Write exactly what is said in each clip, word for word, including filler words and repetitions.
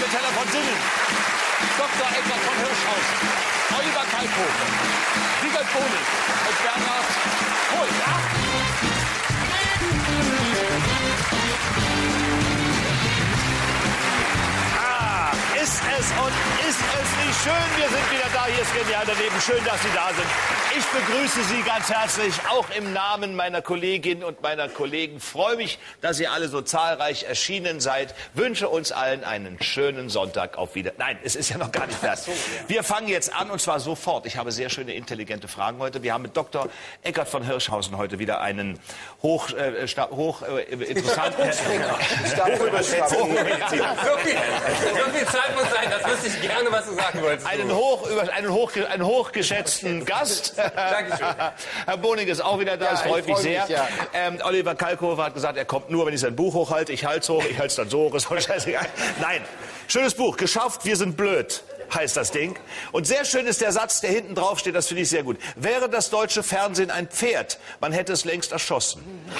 Teller von Sinnen, Doktor Eckart von Hirschhausen, Oliver Kalkofe, Wiegald Boning und Bernhard Kohl. Ah, ist es und ist es nicht schön? Wir sind wieder da. Hier ist Genial daneben. Schön, dass Sie da sind. Ich begrüße Sie ganz herzlich, auch im Namen meiner Kolleginnen und meiner Kollegen. Freue mich, dass ihr alle so zahlreich erschienen seid. Wünsche uns allen einen schönen Sonntag. Auf Wieder. Nein, es ist ja noch gar nicht fertig. Wir fangen jetzt an und zwar sofort. Ich habe sehr schöne, intelligente Fragen heute. Wir haben mit Doktor Eckart von Hirschhausen heute wieder einen hoch, äh, hoch äh, interessanten... Stabüberschwemmung. So viel Zeit muss sein, das wüsste ich gerne, was du sagen wolltest. Einen, hoch, einen, hoch, einen hochgeschätzten Gast. Dankeschön. Herr Boning ist auch wieder da, es Ja, freut mich freu sehr. mich, ja. ähm, Oliver Kalkofe hat gesagt, er kommt nur, wenn ich sein Buch hochhalte. Ich halte es hoch, ich halte es dann so hoch, ist voll scheißegal. Nein, schönes Buch, geschafft, wir sind blöd, heißt das Ding. Und sehr schön ist der Satz, der hinten drauf steht, das finde ich sehr gut. Wäre das deutsche Fernsehen ein Pferd, man hätte es längst erschossen.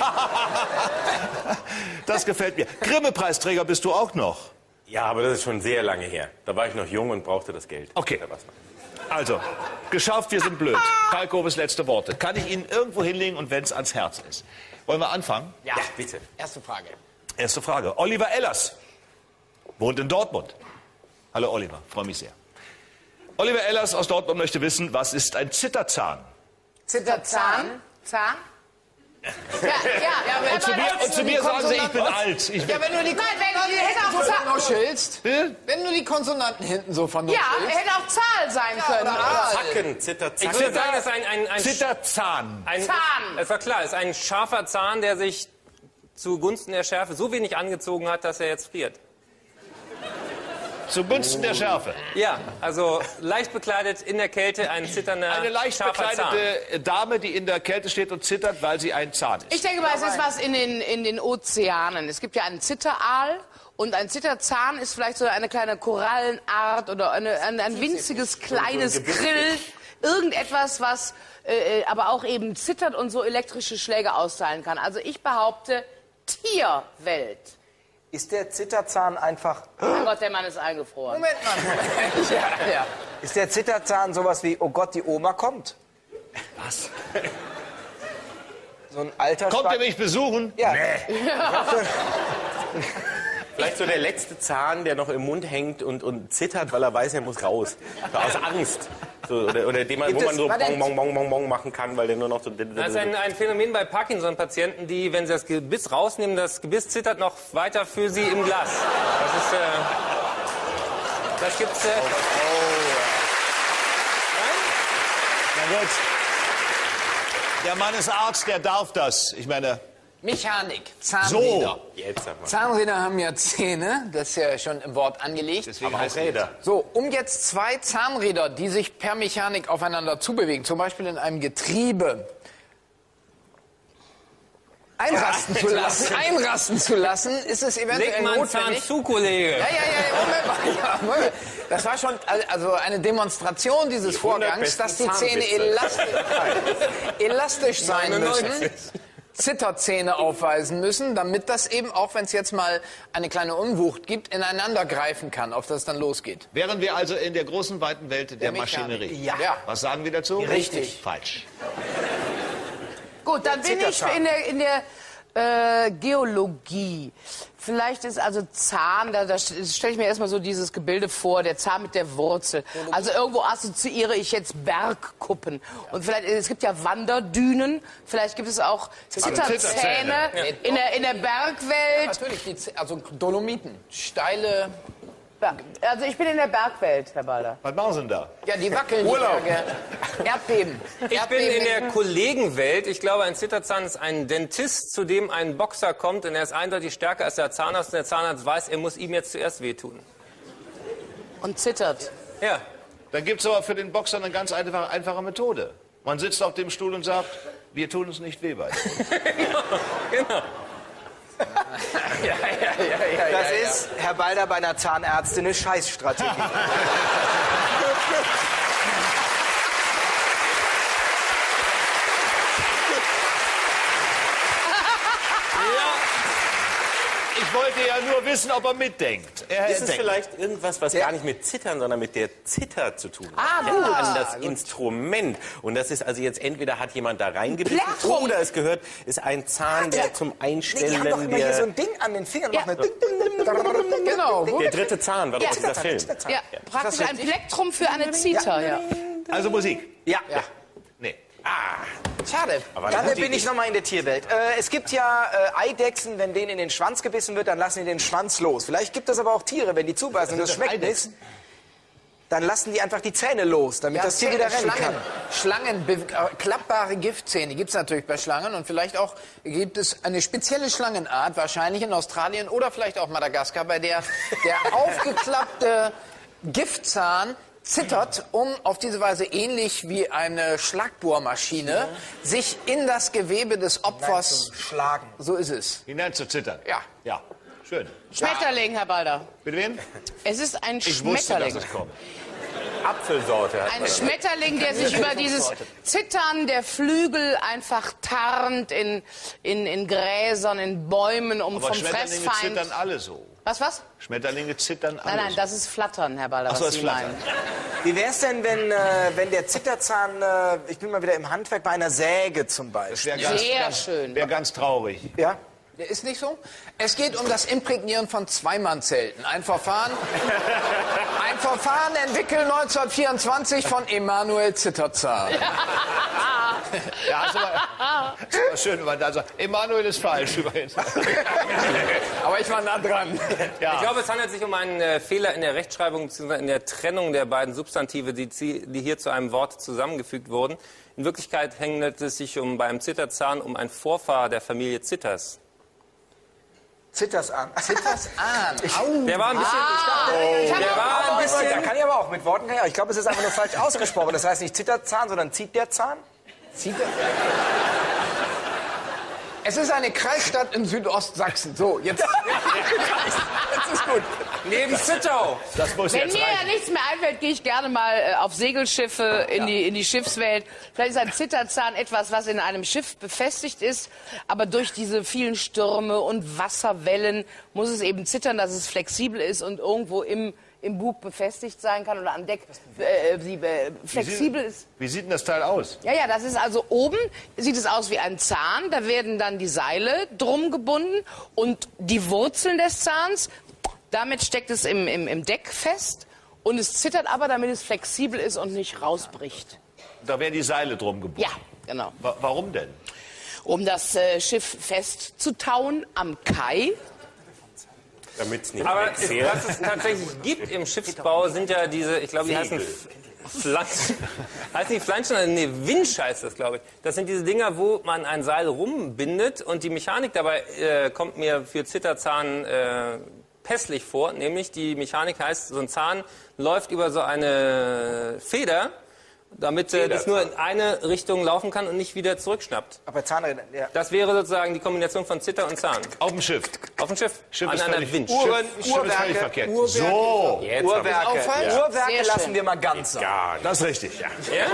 Das gefällt mir. Grimme-Preisträger bist du auch noch. Ja, aber das ist schon sehr lange her. Da war ich noch jung und brauchte das Geld. Okay. Also, geschafft, wir sind blöd. Kalkofes letzte Worte. Kann ich Ihnen irgendwo hinlegen und wenn es ans Herz ist? Wollen wir anfangen? Ja, Ja, bitte. erste Frage. Erste Frage. Oliver Ellers wohnt in Dortmund. Hallo Oliver, freue mich sehr. Oliver Ellers aus Dortmund möchte wissen, was ist ein Zitterzahn? Zitterzahn? Zahn? Ja, ja, ja. Und zu mir, und zu mir sagen Sie, ich bin alt. Ich bin Ja, wenn du die Nein, wenn du hätte auch so Zahl. vernuschelst, Bitte? wenn du die Konsonanten hinten so Ja, vernuschelst. hätte auch Zahl sein können. oder A. Zacken, Zitter, Ich würde sagen, das ist ein, ein, ein, Zitterzahn. ein Zahn. Es war klar, es ist ein scharfer Zahn, der sich zugunsten der Schärfe so wenig angezogen hat, dass er jetzt friert. Zugunsten der Schärfe. Ja, also leicht bekleidet in der Kälte, ein zitternder, Eine leicht scharfer Zahn. bekleidete Dame, die in der Kälte steht und zittert, weil sie ein Zahn ist. Ich denke mal, es ist was in den, in den Ozeanen. Es gibt ja einen Zitteraal und ein Zitterzahn ist vielleicht so eine kleine Korallenart oder eine, ein, ein winziges kleines Krill. Irgendetwas, was äh, aber auch eben zittert und so elektrische Schläge austeilen kann. Also ich behaupte Tierwelt. Ist der Zitterzahn einfach... Oh Gott, der Mann ist eingefroren. Moment mal. Moment. Ja, ja. Ist der Zitterzahn sowas wie, oh Gott, die Oma kommt? Was? So ein alter Kommt Schwa- ihr mich besuchen? Ja. Vielleicht so der letzte Zahn, der noch im Mund hängt und, und zittert, weil er weiß, er muss raus. So aus Angst. So, oder oder den man, wo Gibt man es- so warte. bong, bong, bong, bong, bong machen kann, weil der nur noch so... Das ist ein, ein Phänomen bei Parkinson-Patienten, die, wenn sie das Gebiss rausnehmen, das Gebiss zittert noch weiter für sie im Glas. Das ist, äh, das gibt's, äh, Na gut. Der Mann ist Arzt, der darf das. Ich meine, Mechanik, Zahnräder. so. Jetzt sag mal. Zahnräder haben ja Zähne, das ist ja schon im Wort angelegt. Deswegen Aber auch heißt Räder. So, um jetzt zwei Zahnräder, die sich per Mechanik aufeinander zubewegen, zum Beispiel in einem Getriebe, einrasten zu lassen, einrasten zu lassen, ist es eventuell leg mal einen Zahn notwendig. zu, Kollege. Ja, ja, ja, Moment mal. Ja, Moment. Das war schon also eine Demonstration dieses Die hundert Vorgangs, dass die besten Zähne Zahnwitze. elastisch, elastisch sein müssen, neunundneunzig. Zitterzähne aufweisen müssen, damit das eben, auch wenn es jetzt mal eine kleine Unwucht gibt, ineinander greifen kann, auf das es dann losgeht. Wären wir also in der großen, weiten Welt der, Mechanik. Maschinerie. Ja. Ja. Was sagen wir dazu? Richtig. Falsch. Gut, dann bin ich in der, in der äh, Geologie. Vielleicht ist also Zahn, da, da stelle ich mir erstmal so dieses Gebilde vor, der Zahn mit der Wurzel. Also irgendwo assoziiere ich jetzt Bergkuppen. Und vielleicht, es gibt ja Wanderdünen, vielleicht gibt es auch Zitterzähne Zitterzähne. in der, in der Bergwelt. Natürlich, die, Z- also Dolomiten, steile, Also ich bin in der Bergwelt, Herr Balder. Was machen Sie denn da? ja, die wackeln. Urlaub. Die Berge. Erdbeben. Ich bin in der Kollegenwelt. Ich glaube, ein Zitterzahn ist ein Dentist, zu dem ein Boxer kommt und er ist eindeutig stärker als der Zahnarzt. Und der Zahnarzt weiß, er muss ihm jetzt zuerst wehtun. Und zittert. Ja. Dann gibt es aber für den Boxer eine ganz einfache, einfache Methode. Man sitzt auf dem Stuhl und sagt, wir tun uns nicht weh bei dir. Genau. Ja, ja, ja, ja, Das ja, ja. ist, Herr Balder, bei einer Zahnärztin eine Scheißstrategie. ich wollte ja nur wissen, ob er mitdenkt. Er Ist es denkt. vielleicht irgendwas, was gar nicht mit Zittern, sondern mit der Zither zu tun hat? Ah, Ich gut. denke an Ah, das Instrument. Und das ist also jetzt entweder hat jemand da reingebissen Plektrum. oder es gehört, ist ein Zahn, der zum Nee, die Einstellen haben doch immer hier so der, ein Ding an den Fingern. Ja. Machen eine Genau, gut. der dritte Zahn, war doch dieser Film. Ja, praktisch ein Plektrum für eine Zither, ja. Also Musik. Ja. Ja. Nee. Schade. Aber Dann eine bin gute ich noch mal in der Tierwelt. Äh, es gibt ja äh, Eidechsen, wenn denen in den Schwanz gebissen wird, dann lassen die den Schwanz los. Vielleicht gibt es aber auch Tiere, wenn die zubeißen und das sind schmeckt Eidechsen? nichts, dann lassen die einfach die Zähne los, damit das Tier wieder rennen kann. Schlangen, Schlangen be- äh, klappbare Giftzähne gibt es natürlich bei Schlangen und vielleicht auch gibt es eine spezielle Schlangenart, wahrscheinlich in Australien oder vielleicht auch Madagaskar, bei der der aufgeklappte Giftzahn zittert, um auf diese Weise ähnlich wie eine Schlagbohrmaschine sich in das Gewebe des Opfers Schlagen. so ist es. Hinein zu zittern. Ja. Ja. Schön. Schmetterling, Herr Balder. Bitte wen? Es ist ein Ich wusste, Schmetterling. dass es kommt. Apfelsorte. hat Ein man. Schmetterling, der sich über dieses Zittern der Flügel einfach tarnt in, in, in Gräsern, in Bäumen, um Aber vom Schmetterlinge Fressfeind... zittern alle so. Was, was? Schmetterlinge zittern alle Nein, nein, so. das ist Flattern, Herr Balder, Ach so, was ist Sie Flattern. meinen. Wie wäre es denn, wenn, äh, wenn der Zitterzahn, äh, ich bin mal wieder im Handwerk, bei einer Säge zum Beispiel? Wäre ganz, Sehr ganz, schön. Wäre ganz traurig. Ja? Ist nicht so? Es geht um das Imprägnieren von Zweimannzelten. Ein Verfahren, ein Verfahren entwickelt neunzehnhundertvierundzwanzig von Emanuel Zitterzahn. Ja, ist aber, ist aber schön, wenn man da sagt, Emanuel ist falsch übrigens. Aber ich war nah dran. Ja. Ich glaube, es handelt sich um einen äh, Fehler in der Rechtschreibung bzw. in der Trennung der beiden Substantive, die, zi- die hier zu einem Wort zusammengefügt wurden. In Wirklichkeit handelt es sich um, beim Zitterzahn um ein Vorfahr der Familie Zitters. Zitters an. Zitters an. Au. Der war ein bisschen... Ich hab Der auch- war ein Da bisschen... kann ich aber auch mit Worten. Ich glaube, es ist einfach nur falsch ausgesprochen. Das heißt nicht Zitterzahn, sondern zieht der Zahn. Zieht er- Es ist eine Kreisstadt in Südostsachsen. So, jetzt. Jetzt ist gut. Neben Zittau. Das muss Wenn jetzt mir ja reichen. nichts mehr einfällt, gehe ich gerne mal äh, auf Segelschiffe in, die, in die Schiffswelt. Vielleicht ist ein Zitterzahn etwas, was in einem Schiff befestigt ist, aber durch diese vielen Stürme und Wasserwellen muss es eben zittern, dass es flexibel ist und irgendwo im, im Bug befestigt sein kann oder an Deck äh, sie, äh, flexibel ist. Wie sieht denn das Teil aus? Ja, ja, das ist also oben, sieht es aus wie ein Zahn, da werden dann die Seile drum gebunden und die Wurzeln des Zahns, damit steckt es im, im, im Deck fest und es zittert aber, damit es flexibel ist und nicht rausbricht. Da werden die Seile drum gebunden. Ja, genau. Wa warum denn? Um das äh, Schiff festzutauen am Kai. Damit es nicht Aber es, wegfährt. was es tatsächlich gibt im Schiffsbau, sind ja diese, ich glaube, die heißen F- Flanschen. Heißen die Flanschen? Nee, Winch heißt das, glaube ich. Das sind diese Dinger, wo man ein Seil rumbindet und die Mechanik dabei äh, kommt mir für Zitterzahn äh, pässlich vor. Nämlich die Mechanik heißt, so ein Zahn läuft über so eine Feder, damit äh, das nur in eine Richtung laufen kann und nicht wieder zurückschnappt. Aber Zahnräder, ja. Das wäre sozusagen die Kombination von Zitter und Zahn. Auf dem Schiff. Auf dem Schiff, Schiff an ist einer völlig, Winch. Schiff, Uhren, Schiff ist völlig Uhrwerke, verkehrt. Uhrwerke. So, Jetzt hab ich's. Uhrwerke, Auch falsch? Uhrwerke Sehr lassen schön. wir mal ganz sein. das ist richtig. Ja. Ja?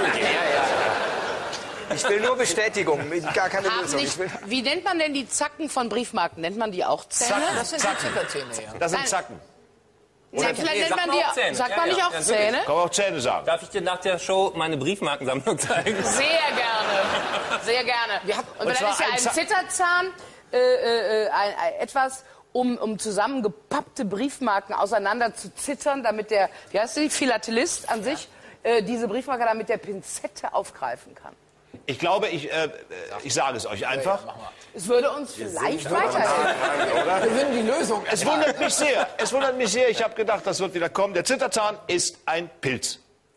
Ich will nur Bestätigung, gar keine Haben Lösung. nicht, Ich will wie nennt man denn die Zacken von Briefmarken? Nennt man die auch Zähne? Das sind die Zitterzähne, ja. Das sind Nein. Zacken. Nein, vielleicht Nee, nennt sagt man man die auch Zähne. Sagt Ja, man nicht ja, auch ja, natürlich. Zähne? Kann man auch Zähne sagen. Darf ich dir nach der Show meine Briefmarkensammlung zeigen? Sehr gerne, sehr gerne. Wir haben- und und dann zwar ist ja ein ein Za- Zitterzahn äh, äh, ein, ein, etwas, um, um zusammengepappte Briefmarken auseinander zu zittern, damit der, wie heißt die, Philatelist an sich, äh, diese Briefmarke dann mit der Pinzette aufgreifen kann. Ich glaube, ich, äh, ich sage es euch einfach. Es würde uns vielleicht weiterhelfen. Wir finden die Lösung. Es wundert mich sehr. Es wundert mich sehr. Ich habe gedacht, das wird wieder kommen. Der Zitterzahn ist ein Pilz.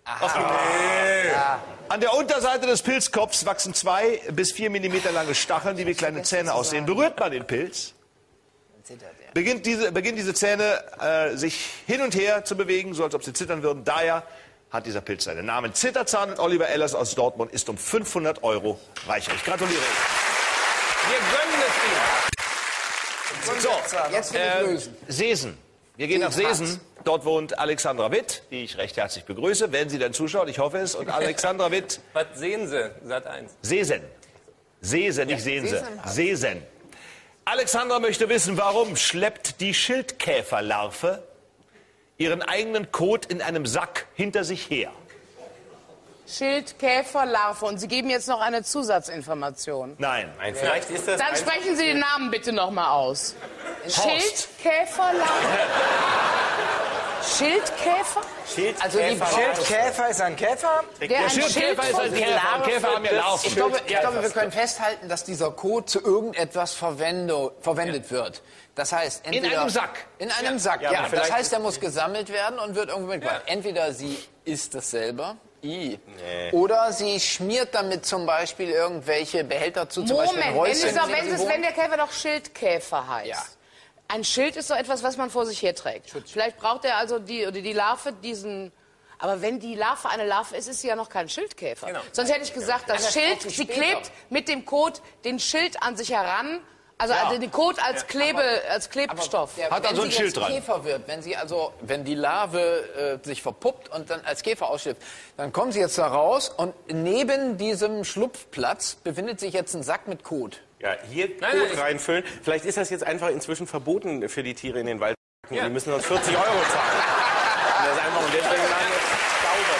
An der Unterseite des Pilzkopfs wachsen zwei bis vier Millimeter lange Stacheln, die wie kleine Zähne aussehen. Berührt man den Pilz, beginnt diese, beginnen diese Zähne äh, sich hin und her zu bewegen, so als ob sie zittern würden. Daher hat dieser Pilz seinen Namen. Zitterzahn und Oliver Ellers aus Dortmund ist um fünfhundert Euro reicher. Ich gratuliere Ihnen. Wir gönnen es Ihnen. So, Jetzt will ich äh, lösen. Seesen. Wir gehen nach Seesen. Dort wohnt Alexandra Witt, die ich recht herzlich begrüße. Wenn sie denn zuschaut, ich hoffe es. Und Alexandra Witt, Was sehen Sie? Sat eins. Seesen. Seesen, nicht sehen Sie. Seesen. Alexandra möchte wissen, warum schleppt die Schildkäferlarve ihren eigenen Kot in einem Sack hinter sich her? Schildkäferlarve. Und Sie geben jetzt noch eine Zusatzinformation. Nein. Nein, vielleicht ist das. Dann sprechen Sie den Namen bitte noch mal aus. Schildkäferlarve. Schildkäfer? Schildkäfer. Also die Schildkäfer ist ein Käfer. Der ein Schildkäfer ist ein Schild Käfer. Käfer haben ja Larven. Ich glaube, ich glaube, wir können festhalten, dass dieser Kot zu irgendetwas verwende, verwendet wird. Das heißt, entweder... In einem Sack. In einem Sack, Ja, ja. aber Das vielleicht heißt, er muss gesammelt werden und wird irgendwo mitgebracht. Entweder sie isst es selber, I. Nee. Oder sie schmiert damit zum Beispiel irgendwelche Behälter zu, zum Beispiel Moment, wenn, es Häuschen. doch, in denen wenn, sie es, wohnt. wenn der Käfer doch Schildkäfer heißt. Ja. Ein Schild ist doch etwas, was man vor sich herträgt. Vielleicht braucht er also die, oder die Larve diesen... Aber wenn die Larve eine Larve ist, ist sie ja noch kein Schildkäfer. Genau. Sonst hätte ich gesagt, das das Schild, braucht sie sie später. klebt mit dem Kot den Schild an sich heran. Also, also den Kot als, Klebe, als Klebstoff. Der, Hat wenn also ein sie Schild jetzt dran. Käfer wird, wenn sie also, wenn die Larve äh, sich verpuppt und dann als Käfer ausschlüpft, dann kommen sie jetzt da raus und neben diesem Schlupfplatz befindet sich jetzt ein Sack mit Kot. Ja, hier Kot Nein, nein, ich- reinfüllen. Vielleicht ist das jetzt einfach inzwischen verboten für die Tiere in den Wald. Ja. Die müssen uns vierzig Euro zahlen. Und das ist einfach, und deswegen sagen jetzt sauber.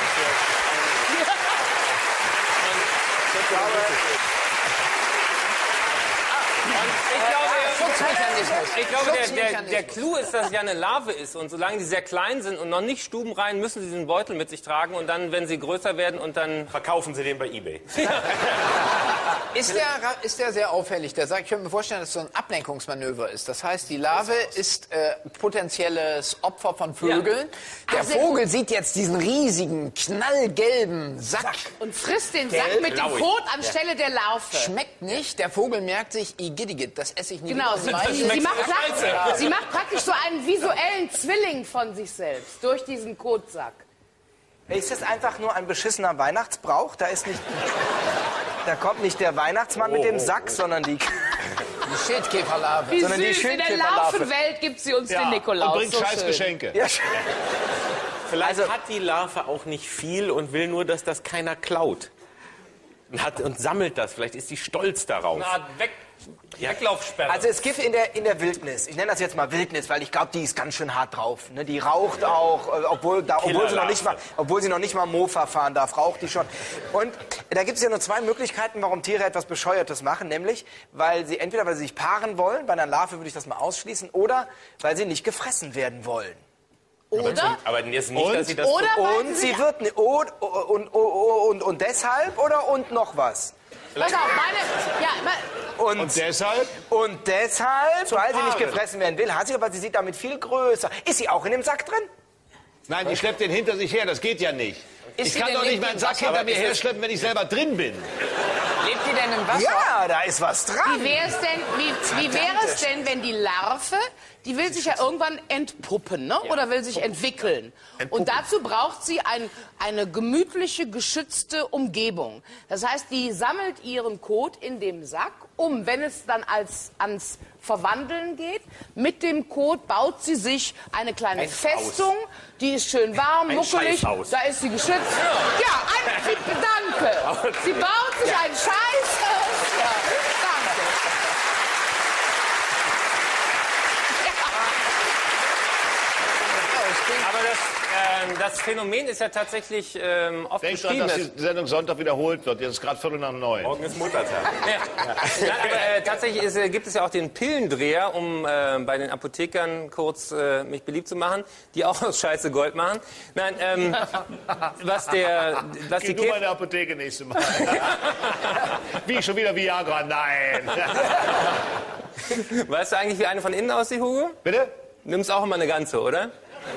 Ich glaube, Schutzmechanismus. Ich glaube, der, der, Schutzmechanismus. der Clou ist, dass es ja eine Larve ist. Und solange die sehr klein sind und noch nicht stubenrein, müssen sie diesen Beutel mit sich tragen. Und dann, wenn sie größer werden und dann... Verkaufen sie den bei eBay. Ist der, ra- ist der sehr auffällig? Der sagt, ich könnte mir vorstellen, dass es so ein Ablenkungsmanöver ist. Das heißt, die Larve ist äh, potenzielles Opfer von Vögeln. Der Ah, sehr Vogel sieht jetzt diesen riesigen, knallgelben Sack. Und frisst den Sack Gelb, mit dem blauig. Kot anstelle der Larve. Schmeckt nicht. Der Vogel merkt sich, igiddigit, das esse ich nie Genau, wieder. sie, Das sie, weiß sie, ich. macht praktisch, sie macht praktisch so einen visuellen Zwilling von sich selbst durch diesen Kotsack. Ist das einfach nur ein beschissener Weihnachtsbrauch? Da ist nicht... Da kommt nicht der Weihnachtsmann mit dem Sack, sondern die... Die Schildkäferlarve. Wie Sondern die süß, in der Schildkäferlarve. Larvenwelt gibt sie uns Ja, den Nikolaus. und bringt so scheiß schön. Geschenke. Ja, Vielleicht hat die Larve auch nicht viel und will nur, dass das keiner klaut. Und, hat, und sammelt das. Vielleicht ist sie stolz darauf. Eine Art Weg Weglaufsperre. also es gibt in der, in der Wildnis, ich nenne das jetzt mal Wildnis, weil ich glaube, die ist ganz schön hart drauf. Ne? Die raucht auch, äh, obwohl, da, obwohl, sie noch nicht mal, obwohl sie noch nicht mal Mofa fahren darf, raucht die schon. Und da gibt es ja nur zwei Möglichkeiten, warum Tiere etwas Bescheuertes machen. Nämlich, weil sie entweder weil sie sich paaren wollen, bei einer Larve würde ich das mal ausschließen, oder weil sie nicht gefressen werden wollen. Oder? Aber jetzt nicht, Und? dass sie das... Oder weil Und sie sie wird... ne- Und, und, und, und, und deshalb oder und noch was? Pass auf, meine... Ja, mein, Und, Und deshalb? und deshalb, weil sie nicht Paaren. gefressen werden will, hat sie aber, sie sieht damit viel größer. Ist sie auch in dem Sack drin? Nein, die schleppt den hinter sich her. Das geht ja nicht. Ist Ich sie kann denn doch nicht nicht meinen im Sack Wasser? hinter Aber mir ist das- herschleppen, wenn ich selber drin bin. Lebt die denn im Wasser? Ja, da ist was dran. wie wäre es denn, wie, wie wäre es denn, wenn die Larve, die will sich ja irgendwann entpuppen, ne? Oder will sich entwickeln. Und dazu braucht sie ein, eine gemütliche, geschützte Umgebung. Das heißt, die sammelt ihren Kot in dem Sack, um, wenn es dann als, ans Verwandeln geht, mit dem Kot baut sie sich eine kleine Ein Festung, die ist schön warm, Ein muckelig, Scheißhaus. da ist sie geschützt. Ja, ein, danke. Sie baut sich ein Scheißhaus. Ja, danke. Aber das, ähm, das Phänomen ist ja tatsächlich ähm, oft Denk dran, beschrieben. dass dass- die Sendung Sonntag wiederholt wird. Jetzt ist gerade Viertel nach neun. Morgen ist Muttertag. Ja. Nein, aber äh, tatsächlich ist, äh, gibt es ja auch den Pillendreher, um äh, bei den Apothekern kurz äh, mich beliebt zu machen, die auch aus Scheiße Gold machen. Nein, ähm, was der, was Geh die du mal in Käfer, der Apotheke nächste Mal. Wie, schon wieder Viagra? Nein. weißt du eigentlich, wie eine von innen aussieht, Hugo? Bitte? Du nimmst auch immer eine ganze, oder?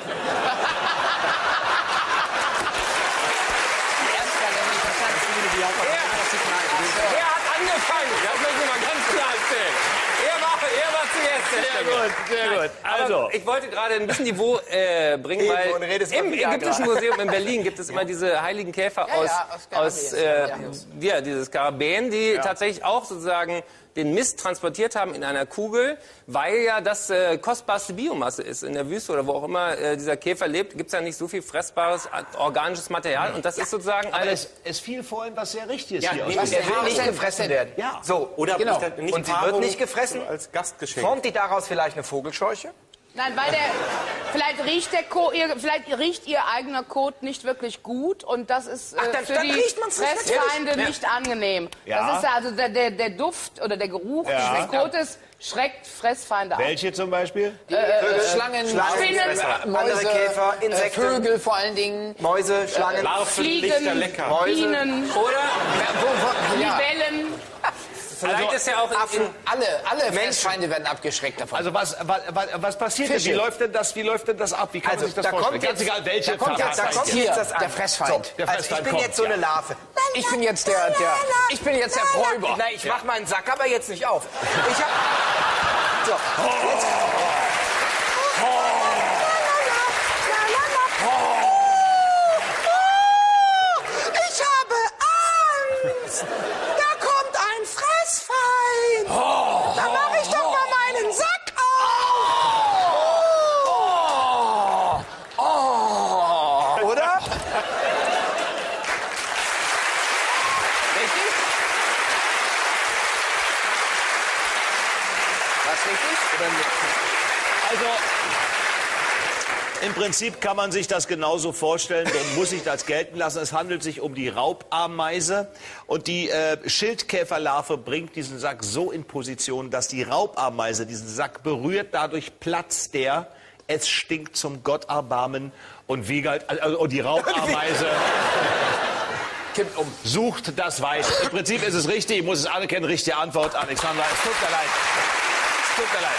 Er hat angefangen, das möchte ich mal ganz klar erzählen. Er war, er war zuerst der Sehr Stelle. gut, sehr gut. Also, Also, ich wollte gerade ein bisschen Niveau äh, bringen, Eben, weil und redest im von Viagra. Ägyptischen Museum in Berlin gibt es immer diese heiligen Käfer Ja, aus, ja, aus aus äh, Skarabäen. ja, dieses Skarabäen, die tatsächlich auch sozusagen den Mist transportiert haben in einer Kugel, weil ja das äh, kostbarste Biomasse ist. In der Wüste oder wo auch immer äh, dieser Käfer lebt, gibt es ja nicht so viel fressbares äh, organisches Material. Und das ist sozusagen Aber alles... es, es fiel vorhin was sehr Richtiges Ja, hier nee, aus. Er will nicht gefressen werden. Ja. So, Oder Genau. nicht, nicht und sie Paarung wird nicht gefressen. als Gastgeschenk. Formt die daraus vielleicht eine Vogelscheuche? Nein, weil der, vielleicht riecht der Kot, ihr, vielleicht riecht ihr eigener Kot nicht wirklich gut und das ist äh, Ach, dann- für dann die riecht man's nicht, Fressfeinde natürlich. nicht angenehm. Ja. Das ist also der, der, der Duft oder der Geruch Ja. des Kotes schreckt Fressfeinde ab. Welche zum Beispiel? Äh, Schlangen, Schlangen, Spinnen, andere Mäuse, Käfer, äh, Insekten. Vögel vor allen Dingen. Mäuse, Schlangen. Larven, Lichter, Fliegen, lecker. Mäuse. Bienen, Oder Ja, wo, wo, ja. Libellen. vielleicht ist ja auch... Affen, In, alle, alle Fressfeinde werden abgeschreckt davon. Also was, was, was passiert denn? Wie Fische. läuft denn das, wie läuft denn das ab? Wie kann Also, man sich das da vorstellen? kommt Ganz jetzt- egal, welche da kommt jetzt- da Verfahren. kommt Hier, jetzt das an. der Fressfeind. der Also ich Fressfeind bin kommt, jetzt so ja. eine Larve. Ich bin jetzt der, der, ich bin jetzt der Räuber. Nein, ich mach meinen Sack aber jetzt nicht auf. Ich hab... So, jetzt... Ich habe Angst! Da kommt ein Fressfeind! Da mach ich doch mal meinen Sack auf! Oder? Richtig? Was richtig? Oder nicht? Also, im Prinzip kann man sich das genauso vorstellen und muss sich das gelten lassen. Es handelt sich um die Raubameise und die äh, Schildkäferlarve bringt diesen Sack so in Position, dass die Raubameise diesen Sack berührt. Dadurch platzt der. Es stinkt zum Gotterbarmen und Wiegald, also und die Raubameise Kippt um. sucht das Weite. Im Prinzip ist es richtig, ich muss es anerkennen, richtige Antwort, Alexandra. Es tut mir leid. Es tut mir leid.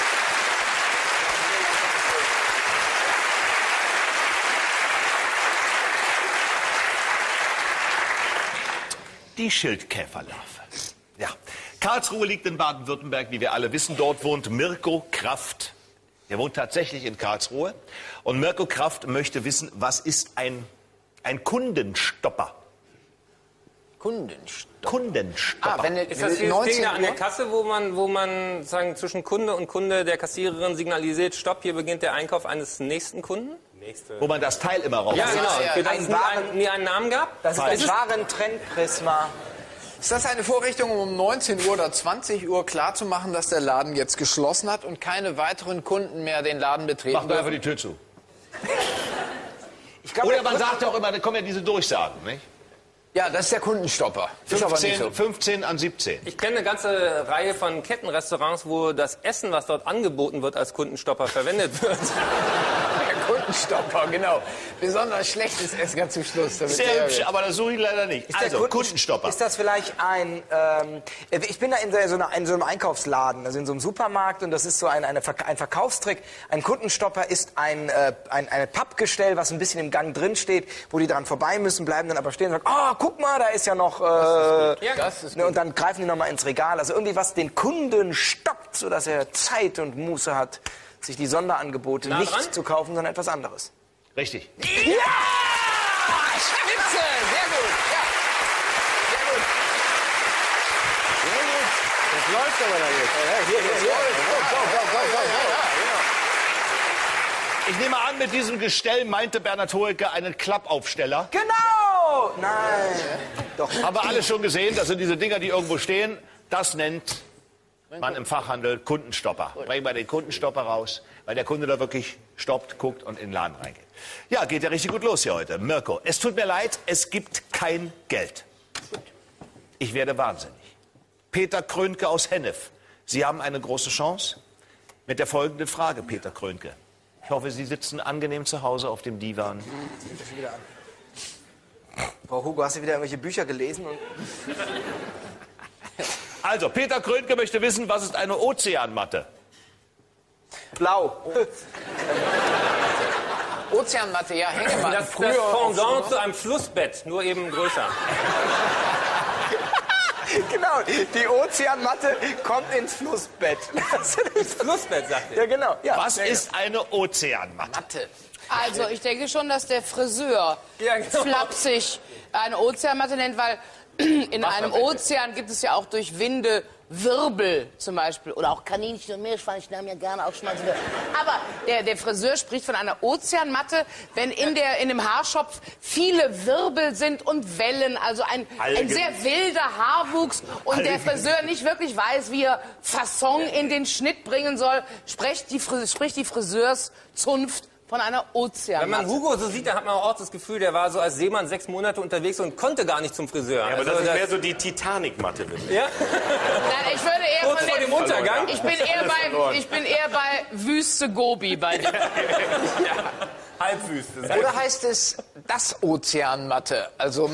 Die Schildkäferlarve. Ja. Karlsruhe liegt in Baden-Württemberg, wie wir alle wissen. Dort wohnt Mirko Kraft. Er wohnt tatsächlich in Karlsruhe. Und Mirko Kraft möchte wissen, was ist ein, ein Kundenstopper? Kundenstopp. Kundenstopper. Ah, wenn du- ist das dieses neunzehn Ding da an der Uhr? Kasse, wo man, wo man sagen, zwischen Kunde und Kunde der Kassiererin signalisiert, stopp, hier beginnt der Einkauf eines nächsten Kunden? Wo man das Teil immer raus. Ja, genau. ja, Für das ein es nie, Waren- ein, nie einen Namen gab? Das ist Falsch. ein Warentrendprisma. Ist das eine Vorrichtung, um um neunzehn Uhr oder zwanzig Uhr klarzumachen, dass der Laden jetzt geschlossen hat und keine weiteren Kunden mehr den Laden betreten Machen wir einfach dürfen? die Tür zu. Ich glaub, Oder der man Kunde- sagt ja auch immer, da kommen ja diese Durchsagen, nicht? Ja, das ist der Kundenstopper. Ist aber nicht fünfzehn, so. fünfzehn an siebzehn. Ich kenne eine ganze Reihe von Kettenrestaurants, wo das Essen, was dort angeboten wird, als Kundenstopper verwendet wird. Der Kundenstopper, genau. Besonders schlechtes Essen ganz zum Schluss. damit Sehr der hübsch, wird. aber das suche ich leider nicht. Ist der Also, Kunden- Kundenstopper. Ist das vielleicht ein... Ähm, ich bin da in so, einer, in so einem Einkaufsladen, also in so einem Supermarkt, und das ist so ein, eine, Verk- ein Verkaufstrick. Ein Kundenstopper ist ein, äh, ein, ein Pappgestell, was ein bisschen im Gang drin steht, wo die dran vorbei müssen, bleiben dann aber stehen und sagen, ah, guck mal, da ist ja noch... Äh, Ja, Das ist ne, und dann greifen die nochmal ins Regal. Also irgendwie was den Kunden stoppt, sodass er Zeit und Muße hat, sich die Sonderangebote Nah nicht dran? zu kaufen, sondern etwas anderes. Richtig. Ja! Spitze! Sehr gut. Ja. Sehr gut. Sehr gut. Das läuft aber da jetzt. Ja, hier, hier, hier. Go, go, go, go, go. Ich nehme an, mit diesem Gestell meinte Bernhard Hoeker einen Klappaufsteller. Genau! Nein. Doch. Haben wir alle schon gesehen, das sind diese Dinger, die irgendwo stehen. Das nennt man im Fachhandel Kundenstopper. Bringen wir den Kundenstopper raus, weil der Kunde da wirklich stoppt, guckt und in den Laden reingeht. Ja, geht ja richtig gut los hier heute. Mirko, es tut mir leid, es gibt kein Geld. Ich werde wahnsinnig. Peter Krönke aus Hennef. Sie haben eine große Chance mit der folgenden Frage, Peter Krönke. Ich hoffe, Sie sitzen angenehm zu Hause auf dem Divan. Frau Hugo, hast du wieder irgendwelche Bücher gelesen? Und Also, Peter Krönke möchte wissen, was ist eine Ozeanmatte? blau. Ozeanmatte, ja, Hängematten. Das, das Früher Pendant zu einem Flussbett, nur eben größer. Genau, die Ozeanmatte kommt ins Flussbett. Das Flussbett, sagt Ja, ihr. genau. Ja, Was sehr ist eine Ozeanmatte? Matte. Also, ich denke schon, dass der Friseur Ja, genau. flapsig eine Ozeanmatte nennt, weil in einem Ozean gibt es ja auch durch Winde Wirbel zum Beispiel. Oder auch Kaninchen und Meerschweinchen haben ja gerne auch Schmalz. Aber der, der Friseur spricht von einer Ozeanmatte, wenn in, der, in dem Haarschopf viele Wirbel sind und Wellen. Also ein, ein sehr wilder Haarwuchs. Und Algen. Der Friseur nicht wirklich weiß, wie er Fasson in den Schnitt bringen soll, spricht die, spricht die Friseurszunft von einer Ozeanmatte. Wenn man Hugo so sieht, dann hat man auch das Gefühl, der war so als Seemann sechs Monate unterwegs und konnte gar nicht zum Friseur. Ja, aber also das ist das mehr so die Titanic-Matte. Ja? Nein, ich würde eher Kurz von vor der, dem Untergang. Ich bin, eher bei, ich bin eher bei Wüste Gobi bei dem. Ja. Halbwüste. Oder heißt es das Ozeanmatte? Also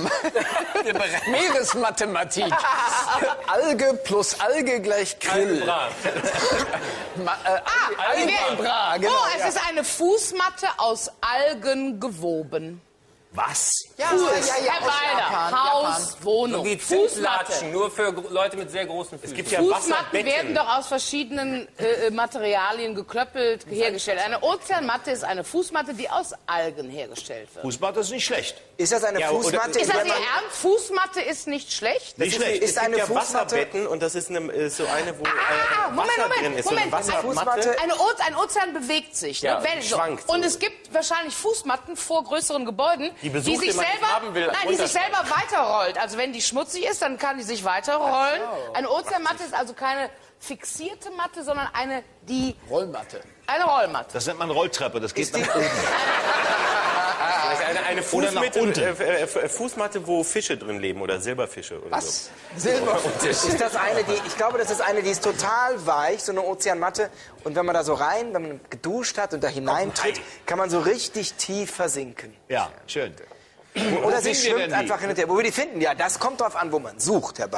Meeresmathematik. Alge plus Alge gleich Krill. Algebra. Ma, äh, ah, Algebra, genau. Oh, es ja. ist eine Fußmatte aus Algen gewoben. Was? Ja, Fuß. ja, ja, Herr aus Balder, Japan, Haus, Japan. Wohnung, So wie Fußmatte. Zimtlatschen, nur für gro- Leute mit sehr großen Füßen. Es gibt ja Fußmatten Wasserbetten. werden doch aus verschiedenen äh, Materialien geklöppelt hergestellt. Eine Ozeanmatte ist eine Fußmatte, die aus Algen hergestellt wird. Fußmatte ist nicht schlecht. Ist das eine Ja, oder- Fußmatte? Ist in das der Ihr man- Ernst? Fußmatte ist nicht schlecht? Nicht ist- schlecht. ist Es gibt eine ja Fußmatte- Wasserbetten und das ist, eine, ist so eine, wo Ah, äh, Moment, Wasser Moment, drin ist. Moment. So eine Eine Wassermatte. Fußmatte- Eine Oze ein Ozean bewegt sich. Ja, ne? Wellen, so. schwankt Und so. es gibt wahrscheinlich Fußmatten vor größeren Gebäuden, Die Besuch, sich den man nicht selber, haben will, nein, die sich runterschwankt. selber weiterrollt. Also wenn die schmutzig ist, dann kann die sich weiterrollen. Eine Ozeanmatte ist also keine fixierte Matte, sondern eine, die Rollmatte. eine Rollmatte. Das nennt man Rolltreppe, das geht nach oben. Vielleicht eine, eine Oder nach Fußmatte, unten. äh, äh, Fußmatte, wo Fische drin leben oder Silberfische. Oder Was? Silber. Ist das eine, die, ich glaube, das ist eine, die ist total weich, so eine Ozeanmatte. Und wenn man da so rein, wenn man geduscht hat und da hineintritt, kann man so richtig tief versinken. Ja, schön. Oder sie finden wir denn schwimmt die? einfach hinterher. Wo wir die finden, ja, das kommt drauf an, wo man sucht, Herr Bach.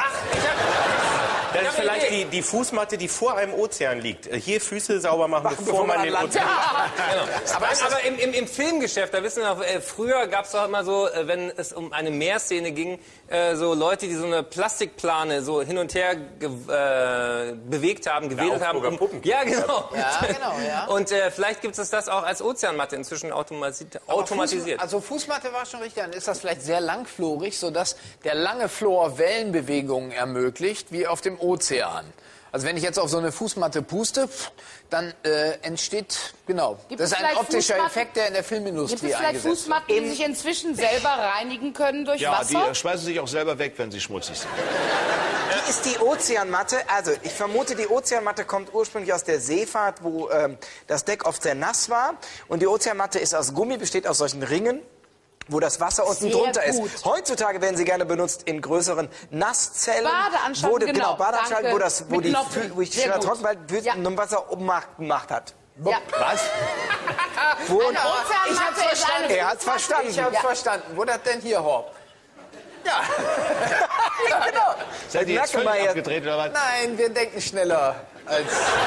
Das ist hab eine vielleicht Idee. die, die Fußmatte, die vor einem Ozean liegt. Äh, Hier Füße sauber machen, bevor man den Ozean... Genau. Aber, aber im, im, im Filmgeschäft, da wissen wir noch, äh, früher gab es doch immer so, äh, wenn es um eine Meerszene ging, äh, so Leute, die so eine Plastikplane so hin und her ge äh, bewegt haben, gewedelt haben. Augsburger Puppenkiste. Ja, genau. Ja, genau, ja. Und äh, vielleicht gibt es das auch als Ozeanmatte inzwischen automati automatisiert. Fuß, also Fußmatte war schon richtig, dann ist das vielleicht sehr langflorig, sodass der lange Flor Wellenbewegungen ermöglicht, wie auf dem Ozean. Also wenn ich jetzt auf so eine Fußmatte puste, dann äh, entsteht, genau, Gibt das es ist ein vielleicht optischer Fußmatten- Effekt, der in der Gibt Filmindustrie es vielleicht eingesetzt wird. Fußmatten, die sich inzwischen selber reinigen können durch Ja, die Wasser? äh, schmeißen sich auch selber weg, wenn sie schmutzig sind. Wie ist die Ozeanmatte? Also, ich vermute, die Ozeanmatte kommt ursprünglich aus der Seefahrt, wo ähm, das Deck oft sehr nass war. Und die Ozeanmatte ist aus Gummi, besteht aus solchen Ringen, wo das Wasser unten Sehr drunter gut. ist. Heutzutage werden sie gerne benutzt in größeren Nasszellen. Badeanstalten, wo, die- genau. Badeanstalten, Danke. wo, das, wo Mit die, Noppen. Fü- wo die Sehr schneller gut. trocken, weil Wü- Ja. ein Wasser ummacht gemacht hat. Ja. Was? Wo, Eine Ozeanmatte ist eine er hat's verstanden. Ich hab's Ja. verstanden. Wo das denn hier, Horb? Ja. genau. Seid ihr jetzt Merke völlig mal jetzt- abgedreht oder was? Nein, wir denken schneller als...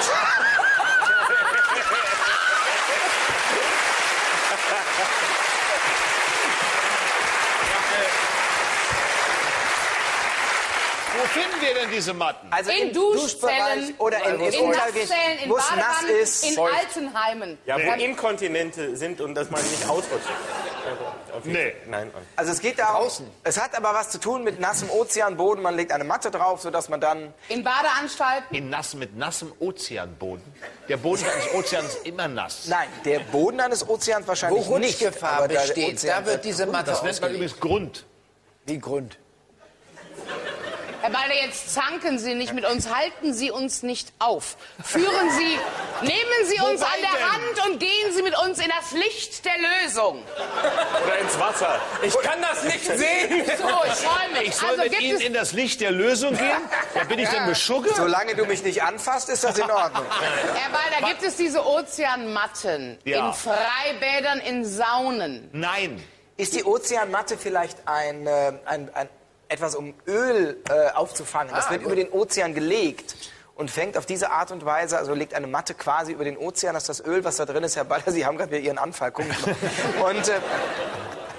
Wo finden wir denn diese Matten? Also In im Duschzellen, oder in, in, in Untergehen, Nasszellen, in wo es nass Badewannen, ist. in Feucht. Altenheimen. Ja, wo Inkontinente sind und dass man nicht ausrutscht. Auf jeden Nee. Fall. Nein. Also es geht da draußen. Es hat aber was zu tun mit nassem Ozeanboden. Man legt eine Matte drauf, sodass man dann... In Badeanstalten. In nass, mit nassem Ozeanboden. Der Boden eines Ozeans ist immer nass. Nein, der Boden eines Ozeans Wo wahrscheinlich nicht. Rutschgefahr aber der besteht, Ozean da wird diese Matte Das nennt man ausgelegt. übrigens Grund. Wie Grund. Herr Balder, jetzt zanken Sie nicht mit uns, halten Sie uns nicht auf. Führen Sie, nehmen Sie uns Wobei an der denn? Hand und gehen Sie mit uns in das Licht der Lösung. Oder ins Wasser. Ich kann das nicht sehen. So, ich freue mich. Ich soll Also mit gibt Ihnen es in das Licht der Lösung gehen? Da bin ich denn beschuggert? Solange du mich nicht anfasst, ist das in Ordnung. Herr Balder, gibt es diese Ozeanmatten Ja. in Freibädern, in Saunen? Nein. Ist die Ozeanmatte vielleicht ein, äh, ein, ein etwas, um Öl äh, aufzufangen? Das wird über den Ozean gelegt und fängt auf diese Art und Weise, also legt eine Matte quasi über den Ozean, dass das Öl, was da drin ist, Herr Baller, Sie haben gerade wieder Ihren Anfall, gucken Sie mal. Und äh,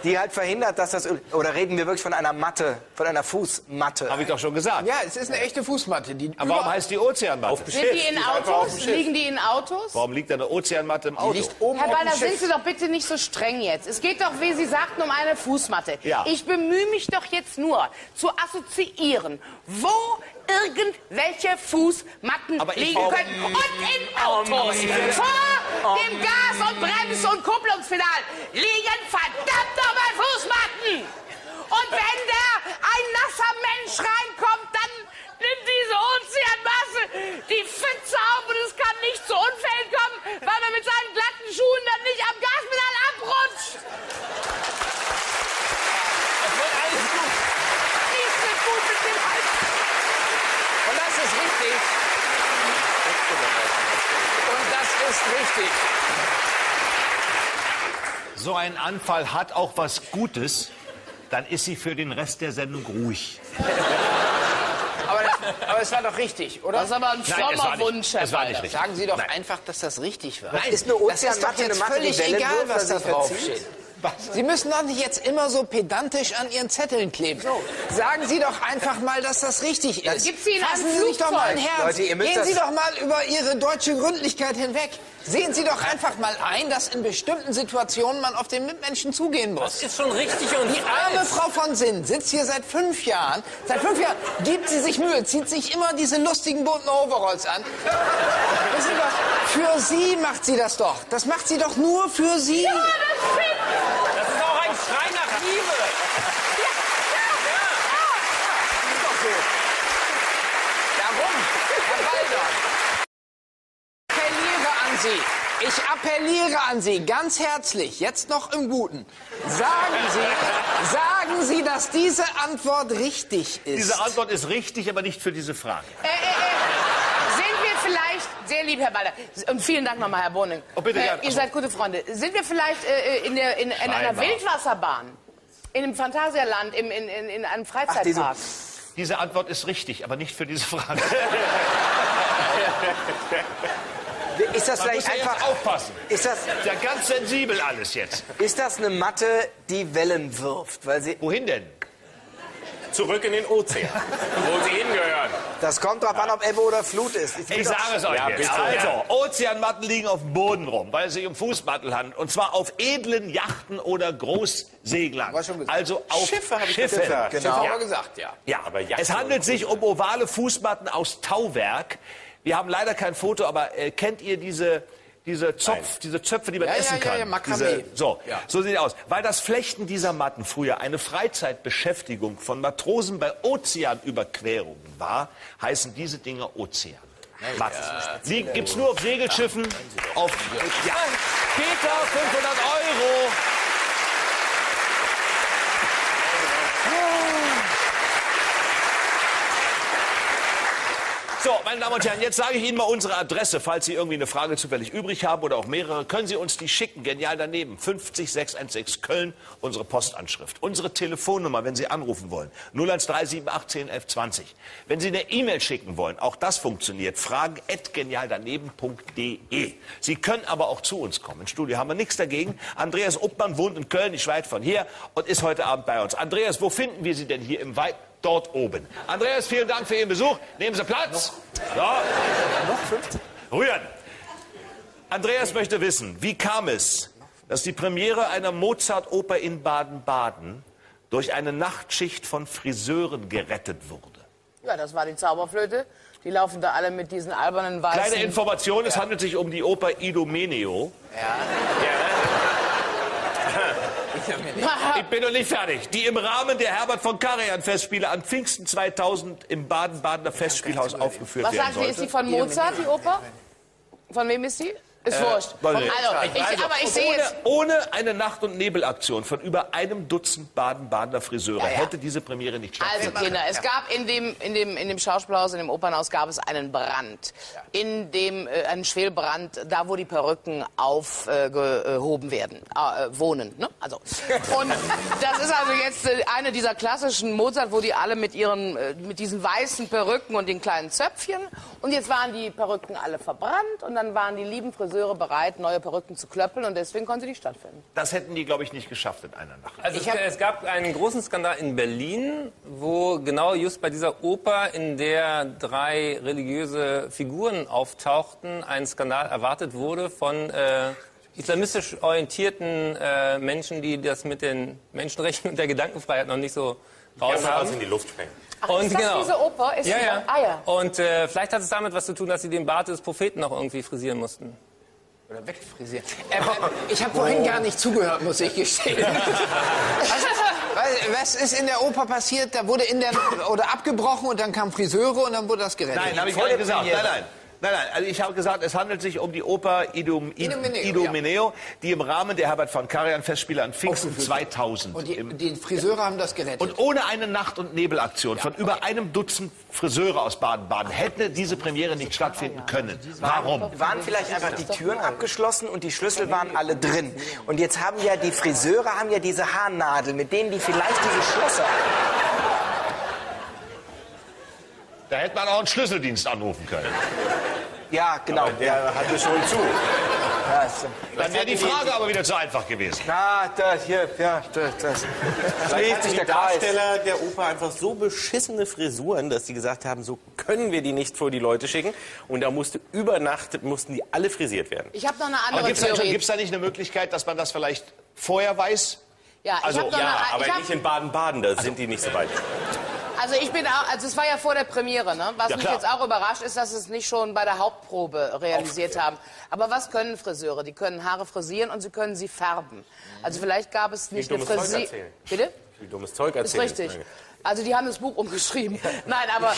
die halt verhindert, dass das... Oder reden wir wirklich von einer Matte, von einer Fußmatte? Habe ich doch schon gesagt. Ja, es ist eine echte Fußmatte. Die Aber warum heißt die Ozeanmatte? Sind die in Autos? Liegen die in Autos? Warum liegt da eine Ozeanmatte im Auto? Herr Balder, sind Sie doch bitte nicht so streng jetzt. Es geht doch, wie Sie sagten, um eine Fußmatte. Ja. Ich bemühe mich doch jetzt nur zu assoziieren, wo irgendwelche Fußmatten Aber ich liegen auch- könnten. Und in Autos. Vor dem Gas- und Brems- und Kupplungspedal liegen verdammt nochmal Fußmatten. Und wenn da ein nasser Mensch reinkommt, dann nimmt diese Ozeanmasse die Pfütze auf und es kann nicht zu Unfällen kommen, weil man mit seinen glatten Schuhen dann nicht am Gaspedal abrutscht. Das wird alles gut. Nichts wird gut mit dem Hals. Und das ist richtig. Und das ist richtig. So ein Anfall hat auch was Gutes, dann ist sie für den Rest der Sendung ruhig. Aber, das, aber es war doch richtig, oder? Das ist aber ein Nein, es war frommer nicht- Wunsch, Herr es war nicht Balder. richtig. Sagen Sie doch Nein. einfach, dass das richtig war. Nein, ist eine Das ist doch Ozeanmatte eine jetzt Matte, die völlig Wellen egal, wirft, was da dass sie draufsteht. verzieht? Sie müssen doch nicht jetzt immer so pedantisch an Ihren Zetteln kleben. Sagen Sie doch einfach mal, dass das richtig ist. Gibt's Ihnen ein Fassen Sie sich doch mal ein Flugzeug? Herz. Leute, ihr müsst Gehen Sie das- doch mal über Ihre deutsche Gründlichkeit hinweg. Sehen Sie doch einfach mal ein, dass in bestimmten Situationen man auf den Mitmenschen zugehen muss. Das ist schon richtig und Die arme falsch. Frau von Sinn sitzt hier seit fünf Jahren. Seit fünf Jahren gibt sie sich Mühe, zieht sich immer diese lustigen bunten Overalls an. Wissen Sie was? Für Sie macht sie das doch. Das macht sie doch nur für Sie. Das ist auch ein Schrei nach Liebe. Darum, Herr Balder, ich appelliere an Sie. Ich appelliere an Sie ganz herzlich, jetzt noch im Guten. Sagen Sie, sagen Sie, dass diese Antwort richtig ist. Diese Antwort ist richtig, aber nicht für diese Frage. Äh, äh, äh, sind wir vielleicht, sehr lieb, Herr Balder, und vielen Dank nochmal, Herr Boning. Oh, bitte, äh, ja, ihr also- seid gute Freunde. Sind wir vielleicht äh, in, der, in, in einer Scheinbar. Wildwasserbahn? In einem Phantasialand, im, in, in, in einem Freizeitpark? Diese Antwort ist richtig, aber nicht für diese Frage. Ist das Man muss vielleicht ja jetzt einfach... aufpassen. Ist das, Ist ja ganz sensibel alles jetzt. ist das eine Matte, die Wellen wirft? Weil sie, Wohin denn? Zurück in den Ozean, wo sie hingehören. das kommt drauf an, ob Ebbe oder Flut ist. Es Ich geht doch- sage es euch Ja, jetzt. bitte. Also, Ozeanmatten liegen auf dem Boden rum, weil es sich um Fußmatten handelt. Und zwar auf edlen Yachten oder Großseglern. War schon gesagt. Also auf Schiffe, habe ich Schiffen. gesagt. Genau. Schiffe haben wir gesagt, ja. Ja, Aber Yachten es handelt sich um ovale Fußmatten aus Tauwerk. Wir haben leider kein Foto, aber äh, kennt ihr diese, diese, Zopf, diese Zöpfe, die man Ja, ja, essen ja, kann? ja, Makramee. Diese, so, Ja. so sieht es aus. Weil das Flechten dieser Matten früher eine Freizeitbeschäftigung von Matrosen bei Ozeanüberquerungen war, heißen diese Dinger Ozean. Matten. Die gibt's nur auf Segelschiffen. Auf, ja. Peter, fünfhundert Euro. So, meine Damen und Herren, jetzt sage ich Ihnen mal unsere Adresse. Falls Sie irgendwie eine Frage zufällig übrig haben oder auch mehrere, können Sie uns die schicken. Genial daneben. fünfzig sechshundertsechzehn Köln, unsere Postanschrift. Unsere Telefonnummer, wenn Sie anrufen wollen. null eins drei sieben acht zehn elf zwanzig. Wenn Sie eine E-Mail schicken wollen, auch das funktioniert. Fragen at genialdaneben punkt de. Sie können aber auch zu uns kommen. Im Studio haben wir nichts dagegen. Andreas Uppmann wohnt in Köln, nicht weit von hier, und ist heute Abend bei uns. Andreas, wo finden wir Sie denn hier im Weit? Dort oben. Andreas, vielen Dank für Ihren Besuch. Nehmen Sie Platz. Ja. Rühren. Andreas möchte wissen, wie kam es, dass die Premiere einer Mozart-Oper in Baden-Baden durch eine Nachtschicht von Friseuren gerettet wurde? Ja, das war die Zauberflöte. Die laufen da alle mit diesen albernen weißen... Kleine Information, es handelt sich um die Oper Idomeneo. Ich bin noch nicht fertig. Die im Rahmen der Herbert von Karajan-Festspiele an Pfingsten zweitausend im Baden-Badener Festspielhaus aufgeführt Was werden sagt ihr, ist sollte. die von Mozart, die Oper? Von wem ist die? Ist wurscht. weiß ich nicht. Also, ich, aber ich sehe Ohne, jetzt... ohne eine Nacht- und Nebelaktion von über einem Dutzend Baden-Badener Friseure Ja, ja. hätte diese Premiere nicht Also stattfinden. Kinder, es gab in dem, in dem, in dem Schauspielhaus, in dem Opernhaus gab es einen Brand. In dem, äh, einen Schwelbrand, da wo die Perücken aufgehoben äh, werden, äh, wohnen. Ne? Also. Und das ist also jetzt äh, eine dieser klassischen Mozart, wo die alle mit ihren, äh, mit diesen weißen Perücken und den kleinen Zöpfchen. Und jetzt waren die Perücken alle verbrannt und dann waren die lieben Friseure Friseure bereit, neue Perücken zu klöppeln und deswegen konnte die stattfinden. Das hätten die, glaube ich, nicht geschafft in einer Nacht. Also es, es gab einen großen Skandal in Berlin, wo genau just bei dieser Oper, in der drei religiöse Figuren auftauchten, ein Skandal erwartet wurde von äh, islamistisch orientierten äh, Menschen, die das mit den Menschenrechten und der Gedankenfreiheit noch nicht so raus Ja, haben. was in die Luft sprengen. Ach, Und ist das genau. diese Oper? Ist Ja, die- ja. Ah, ja. Und äh, vielleicht hat es damit was zu tun, dass sie den Bart des Propheten noch irgendwie frisieren mussten. Oder wegfrisieren. Äh, ich habe vorhin gar nicht zugehört, muss ich gestehen. was, was, was ist in der Oper passiert? Da wurde in der oder abgebrochen und dann kamen Friseure und dann wurde das gerettet. Nein, habe ich Vor gar nicht der gesagt. Premiere. Nein, nein. Nein, nein, also ich habe gesagt, es handelt sich um die Oper Idum, Id, Idomeneo, Idomeneo, die im Rahmen der Herbert von Karajan Festspiele an Pfingsten zweitausend. Und die, im, die Friseure haben das gerettet. und ohne eine Nacht- und Nebelaktion von über einem Dutzend Friseure aus Baden-Baden hätte diese Premiere nicht stattfinden können. Warum? Waren vielleicht einfach die Türen abgeschlossen und die Schlüssel waren alle drin. Und jetzt haben ja die Friseure haben ja diese Haarnadel, mit denen die vielleicht diese Schlösser... Da hätte man auch einen Schlüsseldienst anrufen können. Ja, genau. Der hatte schon zu. Ja, so. Dann wäre die Frage aber wieder zu einfach gewesen. Na, da, hier, ja, das, das. Vielleicht Schließt hatten sich die der Kreis. Darsteller der Oper einfach so beschissene Frisuren, dass sie gesagt haben, so können wir die nicht vor die Leute schicken. Und da musste über Nacht mussten die alle frisiert werden. Ich habe noch eine Aber andere gibt es da, Theorie. gibt's da nicht eine Möglichkeit, dass man das vielleicht vorher weiß? Ja, ich Also, hab noch Ja, eine, aber ich hab, nicht in Baden-Baden, da sind die nicht so weit. Also ich bin auch, also es war ja vor der Premiere, ne? Was Ja, mich klar. jetzt auch überrascht ist, dass sie es nicht schon bei der Hauptprobe realisiert haben. Aber was können Friseure? Die können Haare frisieren und sie können sie färben. Also vielleicht gab es nicht Viel eine dummes Zeug Frisier... erzählen. Bitte? Viel dummes Zeug Ist erzählen. richtig. Also die haben das Buch umgeschrieben. Nein, aber,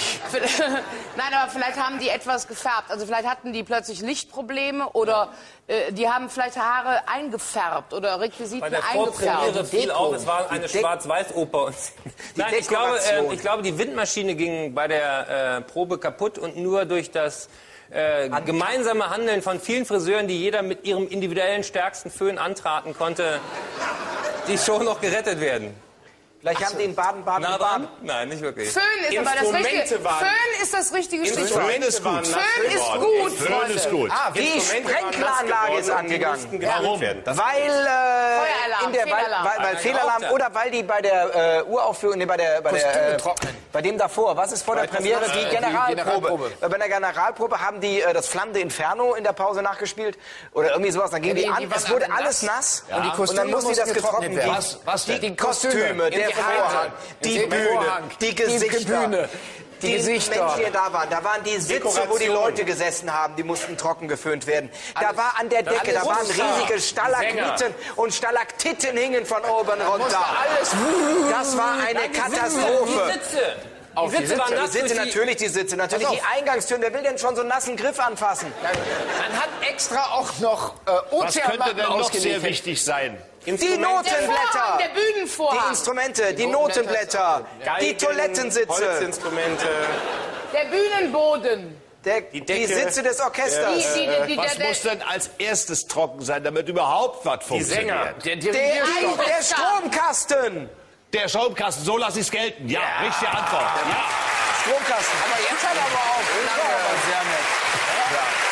nein, aber vielleicht haben die etwas gefärbt. Also vielleicht hatten die plötzlich Lichtprobleme oder äh, die haben vielleicht Haare eingefärbt oder Requisiten Bei der Vorpremiere eingefärbt. fiel Deko. auf, es war eine Die Dek- Schwarz-Weiß-Oper. Und- Nein, ich glaube, Dekoration. äh, ich glaube, die Windmaschine ging bei der äh, Probe kaputt und nur durch das äh, gemeinsame Handeln von vielen Friseuren, die jeder mit ihrem individuellen stärksten Föhn antraten konnte, die Show noch gerettet werden. Vielleicht haben die in Baden-Baden Na dran? gebadet. Nein, nicht wirklich. Föhn ist aber das Instrumente richtige. waren- Föhn ist das richtige Stichwort. Föhn ist gut. Föhn ist gut, Föhn Freunde. ist gut. Ah, wie Sprenkleranlage ist angegangen. Warum? Werden. Das Weil, äh, Feueralarm, in der, weil, Fehlalarm. weil, weil Ein Fehlalarm Gerauchter. oder weil die bei der äh, Uraufführung, nee, bei der, bei der, Kostüme äh, trocknen. bei dem davor, was ist vor der Premiere? Die die Generalprobe. Generalprobe. Weil Bei der Generalprobe haben die äh, das Flammende Inferno in der Pause nachgespielt oder irgendwie sowas. Dann ging Ja, die, die- an, die waren es wurde alle alles nass Und die und Kostüme dann musste das mussten getrocknet getrocknet werden. werden. Was, was denn? Die Kostüme, der die Haare, Vorhang, die der Bühne, Vorhang, die die Gesichter. Bühne, die Die Gesichter. Menschen, die da waren, da waren die Sitze, wo die Dekoration. Leute gesessen haben, die mussten trocken geföhnt werden. Da war an der Decke, da waren riesige Stalagmiten und Stalaktiten hingen von oben runter. Alles. Das war eine Die Katastrophe. Sitze. Auf Die Sitze waren Die nass Sitze, durch die... natürlich die Sitze, natürlich Pass die auf. Eingangstüren. Wer will denn schon so einen nassen Griff anfassen? Man hat extra auch noch äh, Was könnte Ozeanmatten denn noch sehr ausgeliefert. wichtig sein? Die Der Vorhang, Notenblätter, der die Bühnenvorhang, Instrumente, die Notenblätter, die Geigen, Toilettensitze, Holzinstrumente. der Bühnenboden. der, die, Decke, Sitze des Orchesters. Die, die, die, Was der, muss denn als erstes trocken sein, damit überhaupt was funktioniert? Sänger. Der Der, Dirigierstock. der Stromkasten. Der Stromkasten, so lasse ich es gelten. Ja, richtige Antwort. Ja. Stromkasten. Aber jetzt hat er aber auch lange. Aber sehr nett.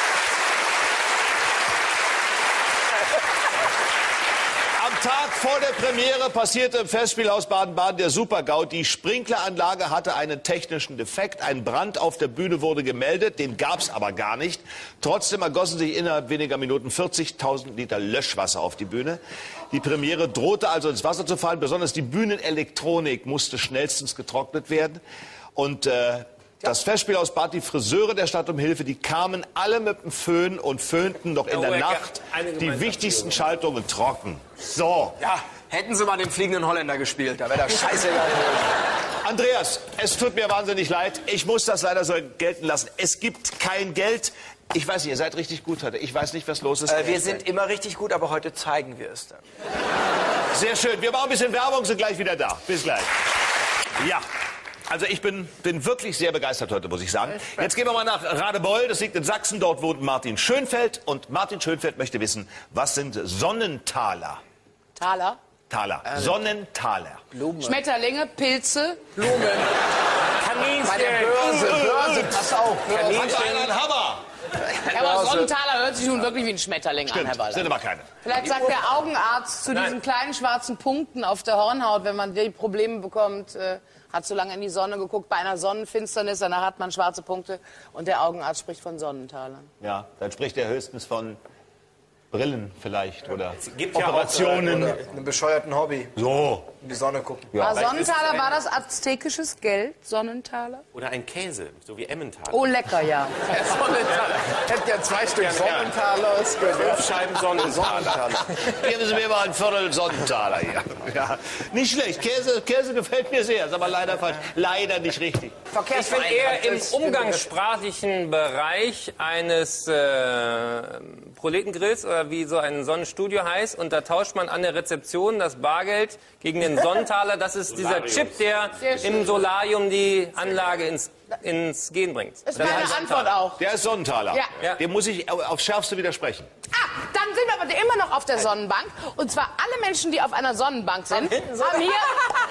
Am Tag vor der Premiere passierte im Festspielhaus Baden-Baden der Super-GAU. Die Sprinkleranlage hatte einen technischen Defekt. Ein Brand auf der Bühne wurde gemeldet, den gab es aber gar nicht. Trotzdem ergossen sich innerhalb weniger Minuten vierzigtausend Liter Löschwasser auf die Bühne. Die Premiere drohte also ins Wasser zu fallen. Besonders die Bühnenelektronik musste schnellstens getrocknet werden. Und äh, das Festspielhaus bat die Friseure der Stadt um Hilfe. Die kamen alle mit dem Föhn und föhnten noch in Oh, der er gab Nacht eine die Gemeinschaftsführung. wichtigsten Schaltungen trocken. So. Ja, hätten sie mal den fliegenden Holländer gespielt, da wäre das scheißegal gewesen. Andreas, es tut mir wahnsinnig leid. Ich muss das leider so gelten lassen. Es gibt kein Geld. Ich weiß nicht, ihr seid richtig gut heute. Ich weiß nicht, was los ist. Äh, wir sind immer richtig gut, aber heute zeigen wir es dann. Sehr schön. Wir machen ein bisschen Werbung, sind gleich wieder da. Bis gleich. Ja. Also ich bin, bin wirklich sehr begeistert heute, muss ich sagen. Jetzt gehen wir mal nach Radebeul, das liegt in Sachsen. Dort wohnt Martin Schönfeld. Und Martin Schönfeld möchte wissen, was sind Sonnentaler? Taler, Taler. Sonnentaler. Schmetterlinge, Pilze, Blumen. Bei der Börse. Börse, pass auf. Hat einer einen Hammer? Ja, aber Sonnenthaler hört sich nun wirklich wie ein Schmetterling Stimmt, an, Herr Walder. sind aber keine. Vielleicht sagt der Augenarzt zu diesen kleinen schwarzen Punkten auf der Hornhaut, wenn man die Probleme bekommt, äh, hat zu lange in die Sonne geguckt, bei einer Sonnenfinsternis, danach hat man schwarze Punkte und der Augenarzt spricht von Sonnentalern. Ja, dann spricht er höchstens von Brillen vielleicht oder gibt ja Operationen. Oder einem bescheuerten Hobby. So. In die Sonne gucken. War Sonnenthaler, war das aztekisches Geld, Sonnenthaler? Oder ein Käse, so wie Emmentaler. Oh, lecker, ja. Der Sonnenthaler. Hätte ja zwei Stück Sonnentaler. Fünf Scheiben Sonnentaler. Geben Sie mir mal ein Viertel Sonnenthaler hier. Ja. Nicht schlecht. Käse, Käse gefällt mir sehr, ist aber leider falsch. Leider nicht richtig. Ich bin eher im umgangssprachlichen Bereich eines äh, Proletengrills oder wie so ein Sonnenstudio heißt. Und da tauscht man an der Rezeption das Bargeld gegen den Sonnentaler. Das ist dieser Chip, der im Solarium die Anlage ins, ins Gehen bringt. Das ist meine Antwort auch. Der ist Sonnenthaler. Ja. Ja. Dem muss ich aufs Schärfste widersprechen. Ah, dann sind wir aber immer noch auf der Sonnenbank. Und zwar alle Menschen, die auf einer Sonnenbank sind, haben hier...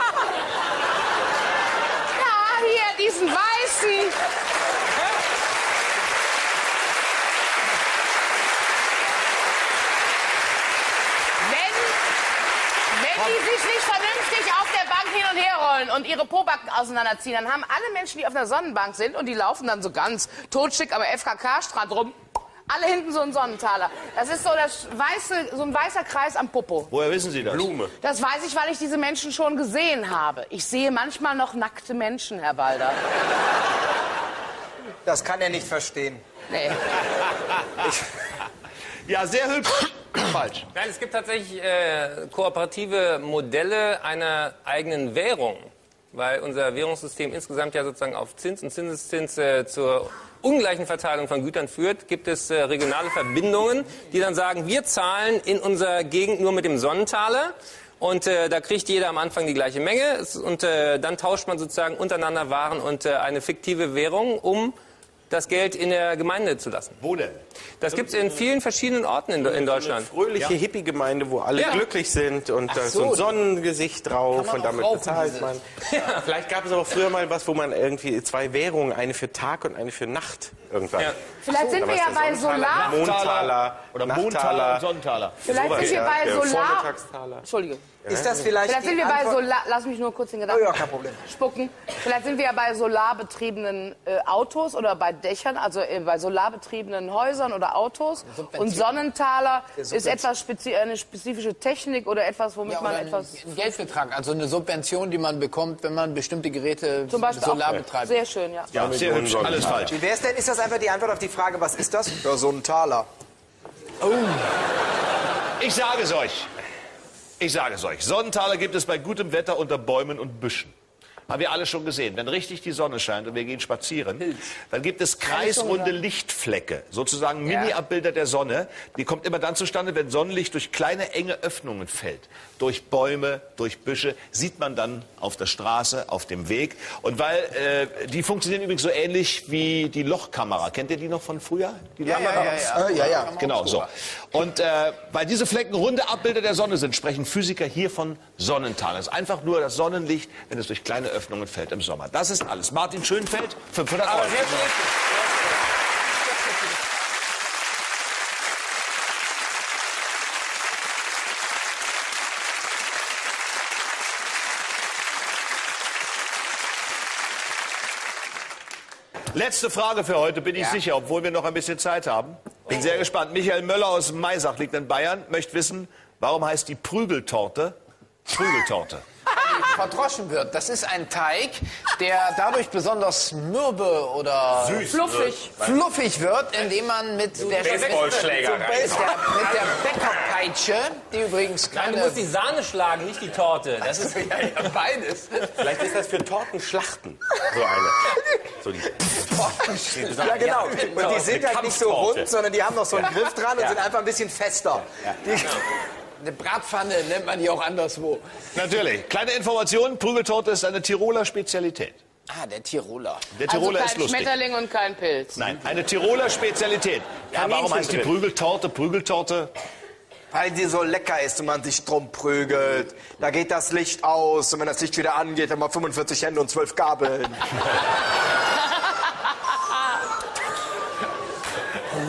Ja, hier diesen weißen... Wenn die sich nicht vernünftig auf der Bank hin und her rollen und ihre Pobacken auseinanderziehen, dann haben alle Menschen, die auf einer Sonnenbank sind und die laufen dann so ganz totschick am F K K-Strand rum, alle hinten so ein Sonnenthaler. Das ist so, das weiße, so ein weißer Kreis am Popo. Woher wissen Sie das? Blume. Das weiß ich, weil ich diese Menschen schon gesehen habe. Ich sehe manchmal noch nackte Menschen, Herr Walder. Das kann er nicht verstehen. Nee. Ja, sehr hübsch. Falsch. Nein, es gibt tatsächlich äh, kooperative Modelle einer eigenen Währung, weil unser Währungssystem insgesamt ja sozusagen auf Zins und Zinseszins äh, zur ungleichen Verteilung von Gütern führt, gibt es äh, regionale Verbindungen, die dann sagen, wir zahlen in unserer Gegend nur mit dem Sonnentaler. Und äh, da kriegt jeder am Anfang die gleiche Menge und äh, dann tauscht man sozusagen untereinander Waren und äh, eine fiktive Währung, um das Geld in der Gemeinde zu lassen. Wo denn? Das gibt es in vielen verschiedenen Orten in, in Deutschland. Fröhliche Hippie-Gemeinde, wo alle Ja. glücklich sind und da ist so. so ein Sonnengesicht drauf man und auch damit rauchen, bezahlt dieses- man. Ja. Vielleicht gab es aber früher mal was, wo man irgendwie zwei Währungen, eine für Tag und eine für Nacht irgendwann. Ja. Vielleicht sind Da wir war ja es der bei Sonnentaler, Solar... Mondtaler Oder Nachttaler. Mondtaler und Sonnentaler. Vielleicht Sowas, sind wir ja. bei Der Solar... Vormittagstaler. Entschuldige. Ist das vielleicht, Vielleicht sind die wir bei Antwort? Solar... Lass mich nur kurz den Gedanken... Oh ja, kein Problem. Spucken. Vielleicht sind wir ja bei solarbetriebenen äh, Autos oder bei Dächern, also äh, bei solarbetriebenen Häusern oder Autos. Und Sonnentaler ist etwas spezi eine spezifische Technik oder etwas, womit Ja, man oder ein, etwas... ein Geldbetrag, also eine Subvention, die man bekommt, wenn man bestimmte Geräte Zum Beispiel Solar auch betreibt. sehr schön, ja. Ja, sehr hübsch. Alles falsch. Wie wär's denn? Ist das einfach die Antwort auf die Frage, was ist das? Ja, so ein Taler. Ich sage es euch. Ich sage es euch. Sonnentaler gibt es bei gutem Wetter unter Bäumen und Büschen. Haben wir alle schon gesehen. Wenn richtig die Sonne scheint und wir gehen spazieren, dann gibt es kreisrunde Lichtflecke, sozusagen Mini-Abbilder der Sonne. Die kommt immer dann zustande, wenn Sonnenlicht durch kleine, enge Öffnungen fällt. Durch Bäume, durch Büsche, sieht man dann auf der Straße, auf dem Weg. Und weil, äh, die funktionieren übrigens so ähnlich wie die Lochkamera. Kennt ihr die noch von früher? Die Ja, ja, ja, ja. Äh, ja, ja. Genau, so. Und äh, weil diese Flecken runde Abbilder der Sonne sind, sprechen Physiker hier von Sonnentalen. Es ist einfach nur das Sonnenlicht, wenn es durch kleine Öffnungen fällt im Sommer. Das ist alles. Martin Schönfeld, fünfhundert Euro. Letzte Frage für heute, bin ich sicher, obwohl wir noch ein bisschen Zeit haben. Bin sehr gespannt. Michael Möller aus Maisach liegt in Bayern, möchte wissen, warum heißt die Prügeltorte Prügeltorte? Verdroschen wird. Das ist ein Teig, der dadurch besonders mürbe oder Süß. Fluffig. fluffig wird, indem man mit der, Baseballschläger mit, rein. der, mit der Bäckerpeitsche, die übrigens Nein, du keine... musst die Sahne schlagen, nicht die Torte. Das ist ja, ja, beides. Vielleicht ist das für Tortenschlachten so eine. So die Ja, genau. Und die sind halt nicht so Kampftorte. rund, sondern die haben noch so einen Griff dran und sind einfach ein bisschen fester. Die, Eine Bratpfanne nennt man die auch anderswo. Natürlich. Kleine Information, Prügeltorte ist eine Tiroler Spezialität. Ah, der Tiroler. Der Also Tiroler kein ist lustig. Schmetterling und kein Pilz. Nein, eine Tiroler Spezialität. Ja, warum heißt die Prügeltorte Prügeltorte? weil die so lecker ist und man sich drum prügelt. Da geht das Licht aus und wenn das Licht wieder angeht, haben wir fünfundvierzig Hände und zwölf Gabeln.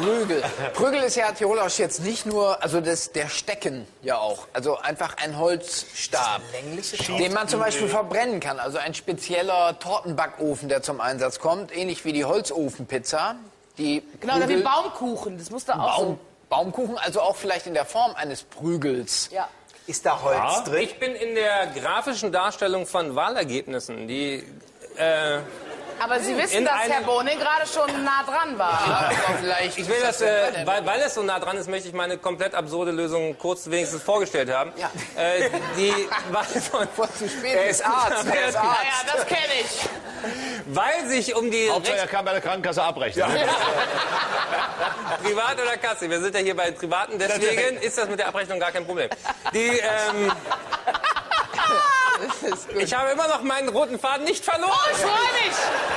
Prügel. Prügel ist ja theologisch jetzt nicht nur, also das, der Stecken ja auch. Also einfach ein Holzstab, den man zum Beispiel verbrennen kann. Also ein spezieller Tortenbackofen, der zum Einsatz kommt, ähnlich wie die Holzofenpizza. Die Genau, oder wie Prügel- Baumkuchen. Das muss da auch Baum, Baumkuchen, also auch vielleicht in der Form eines Prügels. so. Ja. Ist da Holz drin? Ich bin in der grafischen Darstellung von Wahlergebnissen, die äh, Aber Sie wissen, In dass einem- Herr Bohne gerade schon nah dran war. Aber vielleicht Ich will das, äh, weil, weil es so nah dran ist, möchte ich meine komplett absurde Lösung kurz wenigstens vorgestellt haben. Ja. Äh, die Wahl von, vor zu spät. Er ist Arzt, er ist Ja, Arzt. ja, das kenne ich. weil sich um die Hauptsache, er Rechts kann bei der Krankenkasse abrechnen. Privat oder Kasse, wir sind ja hier bei Privaten, deswegen ist das mit der Abrechnung gar kein Problem. Die, ähm, ich habe immer noch meinen roten Faden nicht verloren. Oh, ich freue mich.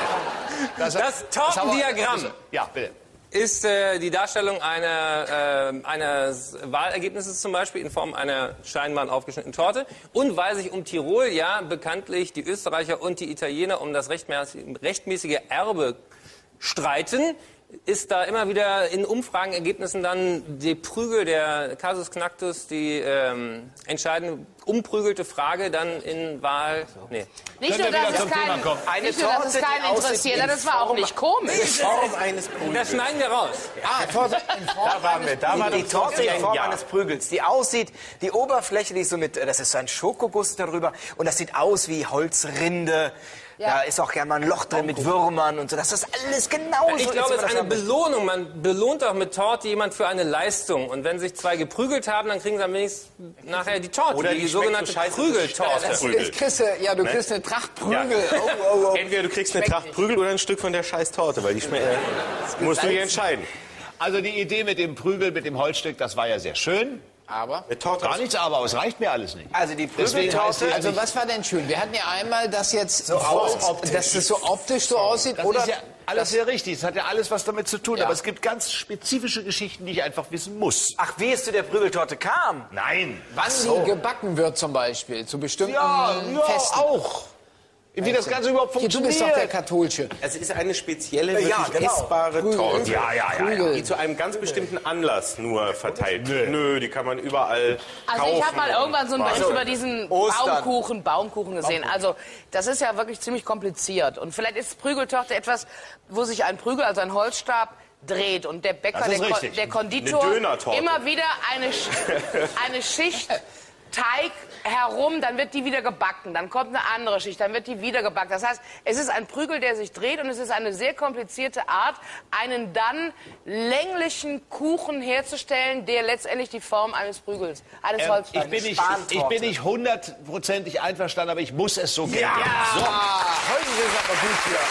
Das, Das Tortendiagramm Ja, bitte. ist äh, die Darstellung einer, äh, eines Wahlergebnisses zum Beispiel in Form einer scheinbar aufgeschnittenen Torte. Und weil sich um Tirol ja bekanntlich die Österreicher und die Italiener um das rechtmäßige, rechtmäßige Erbe streiten, ist da immer wieder in Umfragenergebnissen dann die Prügel, der Casus Knacktus, die ähm, entscheidende umprügelte Frage dann in Wahl... Nee. Nicht Können nur, wir wieder dass es zum Thema keinen, kommen? Eine nicht nur, dass es Torte, die keinen aussieht interessiert in hat, das war auch Form- nicht komisch. In Form eines Prügels. Das schneiden wir raus. Ah, Torte in Form Da waren wir, da war Die doch Torte in Form ja. eines Prügels, die aussieht, die Oberfläche, die ist so mit, das ist so ein Schokoguss darüber und das sieht aus wie Holzrinde. Ja. Da ist auch gerne mal ein Loch drin mit Würmern und so. Das ist alles genauso. Ich glaube, es ist ist, eine Belohnung. Man belohnt auch mit Torte jemand für eine Leistung. Und wenn sich zwei geprügelt haben, dann kriegen sie am wenigsten nachher die Torte, Oder die, die schmeckt sogenannte so scheiße, Prügeltorte. Das Prügel. ist, kriegst du, ja, du kriegst eine Tracht Prügel. Oh, oh, oh. Entweder du kriegst eine Schmeckt Tracht nicht. Prügel oder ein Stück von der scheiß Torte, weil die schmeckt. Musst du dir entscheiden. Also die Idee mit dem Prügel, mit dem Holzstück, das war ja sehr schön. Aber, Eine Torte. Gar nichts aber, es reicht mir alles nicht. Also die Deswegen heißt Prügeltorte, die- also was war denn schön? Wir hatten ja einmal, dass jetzt so optisch. dass das so optisch so aussieht, Das oder? ist ja alles sehr richtig. Es hat ja alles was damit zu tun. Ja. Aber es gibt ganz spezifische Geschichten, die ich einfach wissen muss. ach, wie es zu der Prügeltorte kam. Nein. Wann die gebacken wird zum Beispiel, zu bestimmten Ja, ja, Festen. auch. Wie das Ganze überhaupt Hier, du funktioniert. bist doch der Katholische. Es ist eine spezielle, Ja, wirklich genau. essbare Prügel. Torte. Ja, ja, ja. ja. Prügel. Die zu einem ganz bestimmten Anlass nur verteilt. Nö, die kann man überall Also kaufen. ich habe mal irgendwann so einen Bericht Also, über diesen Ostern. Baumkuchen, Baumkuchen gesehen. Also das ist ja wirklich ziemlich kompliziert. Und vielleicht ist Prügeltorte etwas, wo sich ein Prügel, also ein Holzstab, dreht und der Bäcker, Das ist der, Ko richtig. der Konditor Eine Dönertorte. immer wieder eine, Sch eine Schicht Teig herum, dann wird die wieder gebacken, dann kommt eine andere Schicht, dann wird die wieder gebacken. Das heißt, es ist ein Prügel, der sich dreht und es ist eine sehr komplizierte Art, einen dann länglichen Kuchen herzustellen, der letztendlich die Form eines Prügels, eines Ähm, Holzstabs ich, bin nicht, ich bin nicht hundertprozentig einverstanden, aber ich muss es so gelten. Ja, heute sind wir aber gut hier.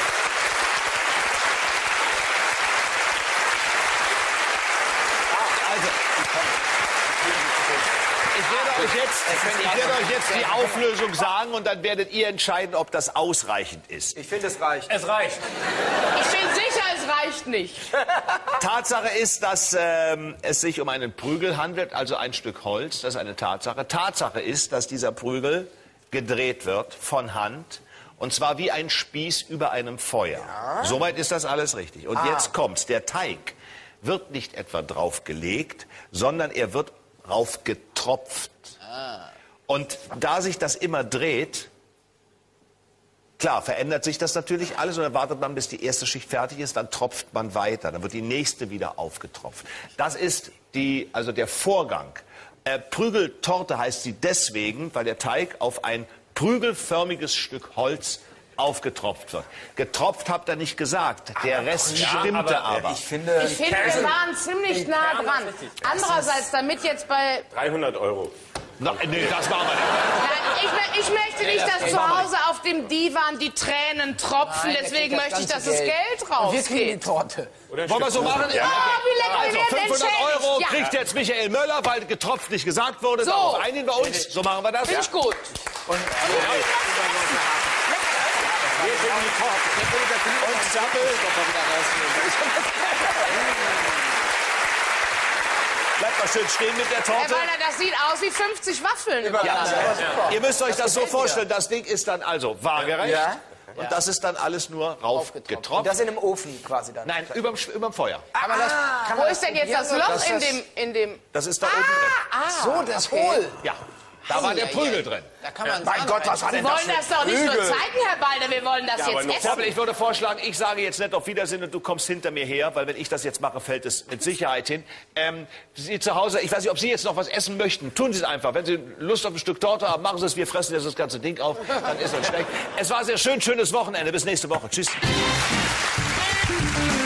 Also, ich werde euch jetzt, ich werde euch jetzt die Auflösung sagen und dann werdet ihr entscheiden, ob das ausreichend ist. Ich finde, es reicht. Es reicht. Ich bin sicher, es reicht nicht. Tatsache ist, dass ähm, es sich um einen Prügel handelt, also ein Stück Holz. Das ist eine Tatsache. Tatsache ist, dass dieser Prügel gedreht wird von Hand. Und zwar wie ein Spieß über einem Feuer. Soweit ist das alles richtig. Und jetzt kommt's. Der Teig wird nicht etwa draufgelegt, sondern er wird raufgetropft. Und da sich das immer dreht, klar, verändert sich das natürlich alles und dann wartet man, bis die erste Schicht fertig ist, dann tropft man weiter, dann wird die nächste wieder aufgetropft. Das ist die, also der Vorgang. Äh, Prügeltorte heißt sie deswegen, weil der Teig auf ein prügelförmiges Stück Holz aufgetropft wird. Getropft habt ihr nicht gesagt, der Rest stimmte aber. Ich finde, Ich finde, wir waren ziemlich nah dran. Andererseits, damit jetzt bei... dreihundert Euro. Na, nee, das machen wir nicht. Nein, ich, mö- ich möchte nicht, dass zu Hause auf dem Divan die Tränen tropfen. Nein, der Deswegen kriegt möchte ich, dass ganze das Geld Und wir kriegen die rausgeht. Torte. Oder ein Wollen wir Stück so machen? Kuchen. Ja. Oh, wie lecker, Also wir werden fünfhundert entschädigt. Euro Ja. kriegt jetzt Michael Möller, weil getropft nicht gesagt wurde. So. Darauf einigen wir uns. So machen wir das. Finde ich gut. Und Zappel. Bleibt mal schön stehen mit der Herr Torte. Walter, das sieht aus wie fünfzig Waffeln. Ja, ihr müsst euch das so vorstellen. Das Ding ist dann also waagerecht. Ja. Und das ist dann alles nur raufgetropft. Das in einem Ofen quasi dann. Nein, überm, überm Feuer. Aber das, kann Wo man ist denn jetzt das probieren? Loch Das in ist- dem, in dem... Das ist da oben drin. Ah, So, das Hohl. Ja, da war der Prügel drin. Da kann man Mein Sahne Gott, was rein- war Wir denn das wollen für das doch nicht nur Prügel? zeigen, Herr Balder, wir wollen das aber jetzt nur essen. Vorbild, ich würde vorschlagen, ich sage jetzt nicht auf Wiedersehen und du kommst hinter mir her, weil wenn ich das jetzt mache, fällt es mit Sicherheit hin. Ähm, Sie zu Hause, ich weiß nicht, ob Sie jetzt noch was essen möchten, tun Sie es einfach. Wenn Sie Lust auf ein Stück Torte haben, machen Sie es, wir fressen jetzt das ganze Ding auf, dann ist das schlecht. Es war sehr schön, schönes Wochenende, bis nächste Woche. Tschüss.